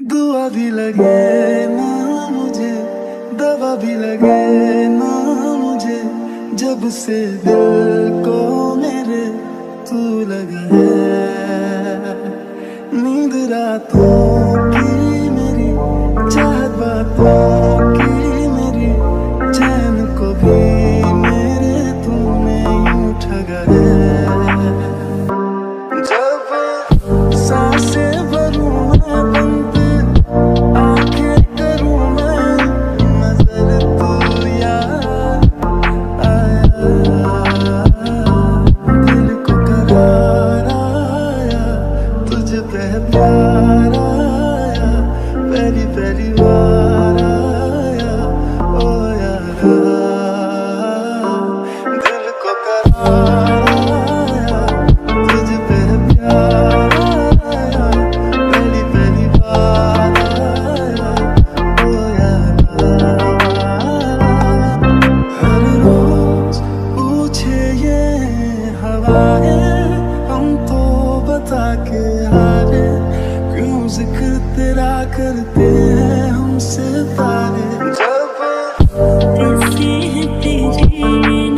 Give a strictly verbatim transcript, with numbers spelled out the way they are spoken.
दुआ भी लगे ना मुझे, दवा भी लगे ना मुझे, जब से दिल को मेरे तू लगा है। नींद रातों की मेरी, चाहत बातों की मेरी, चैन को भी मेरे तूने यूं ठगा है। जब सांसें भरूं मैं बंद, आंखें करूं मैं नजर, तू यार आया, दिल को करार आया, तुझ पे प्यार आया, पहली पहली बार आया, ओ यारा, दिल को करार आया, तुझ पे प्यार आया, पहली पहली बार आया, ओ यारा। हर रोज पूछे ये हवाएं, हम तो बता के हारे, क्यों जिक्र तेरा करते हैं हम सितारे। जब कैसी है तेरी